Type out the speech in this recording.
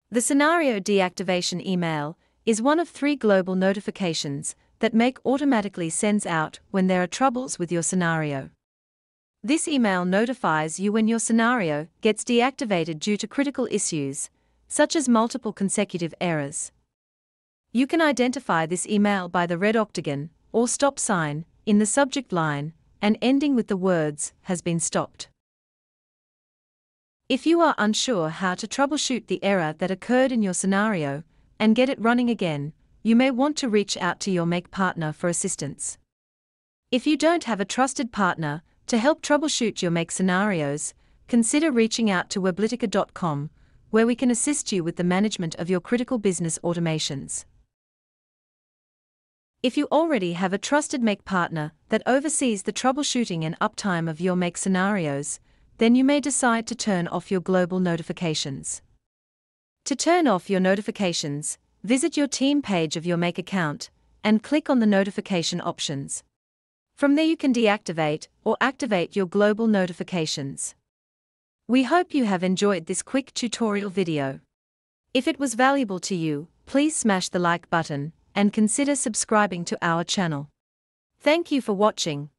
The scenario deactivation email is one of 3 global notifications that Make automatically sends out when there are troubles with your scenario. This email notifies you when your scenario gets deactivated due to critical issues, such as multiple consecutive errors. You can identify this email by the red octagon or stop sign in the subject line and ending with the words "has been stopped." If you are unsure how to troubleshoot the error that occurred in your scenario and get it running again, you may want to reach out to your Make partner for assistance. If you don't have a trusted partner to help troubleshoot your Make scenarios, consider reaching out to Weblytica.com, where we can assist you with the management of your critical business automations. If you already have a trusted Make partner that oversees the troubleshooting and uptime of your Make scenarios, then you may decide to turn off your global notifications. To turn off your notifications, visit your team page of your Make account and click on the notification options. From there you can deactivate or activate your global notifications. We hope you have enjoyed this quick tutorial video. If it was valuable to you, please smash the like button and consider subscribing to our channel. Thank you for watching.